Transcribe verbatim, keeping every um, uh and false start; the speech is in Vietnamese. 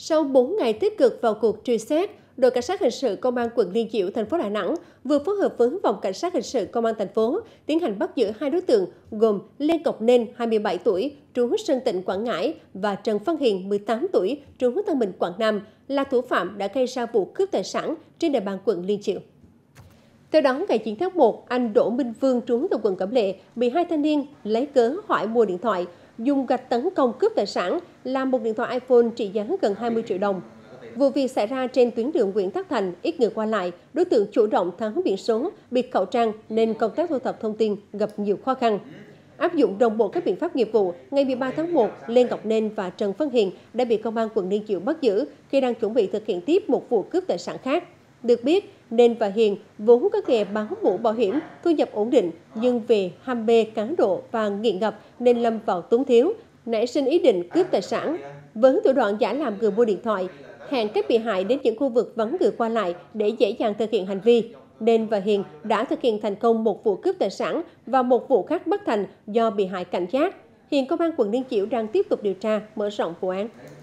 Sau bốn ngày tích cực vào cuộc truy xét, đội cảnh sát hình sự công an quận Liên Chiểu, thành phố Đà Nẵng vừa phối hợp với phòng cảnh sát hình sự công an thành phố tiến hành bắt giữ hai đối tượng gồm Lê Ngọc Nên, hai mươi bảy tuổi, trú Sơn Tịnh, Quảng Ngãi và Trần Văn Hiền, mười tám tuổi, trú Tân Bình, Quảng Nam là thủ phạm đã gây ra vụ cướp tài sản trên địa bàn quận Liên Chiểu. Theo đó, ngày chín tháng một, anh Đỗ Minh Vương, trú tại quận Cẩm Lệ, bị hai thanh niên lấy cớ hỏi mua điện thoại, dùng gạch tấn công cướp tài sản, làm một điện thoại iPhone trị giá gần hai mươi triệu đồng. Vụ việc xảy ra trên tuyến đường Nguyễn Tất Thành, ít người qua lại, đối tượng chủ động tháo biển số, bịt khẩu trang nên công tác thu thập thông tin gặp nhiều khó khăn. Áp dụng đồng bộ các biện pháp nghiệp vụ, ngày mười ba tháng một, Lê Ngọc Nên và Trần Văn Hiền đã bị công an quận Liên Chiểu bắt giữ khi đang chuẩn bị thực hiện tiếp một vụ cướp tài sản khác. Được biết, Nên và Hiền vốn có nghề bán mũ bảo hiểm, thu nhập ổn định, nhưng về ham mê cá độ và nghiện ngập nên lâm vào túng thiếu, nảy sinh ý định cướp tài sản. Với thủ đoạn giả làm người mua điện thoại, hẹn các bị hại đến những khu vực vắng người qua lại để dễ dàng thực hiện hành vi. Nên và Hiền đã thực hiện thành công một vụ cướp tài sản và một vụ khác bất thành do bị hại cảnh giác. Hiện công an quận Liên Chiểu đang tiếp tục điều tra, mở rộng vụ án.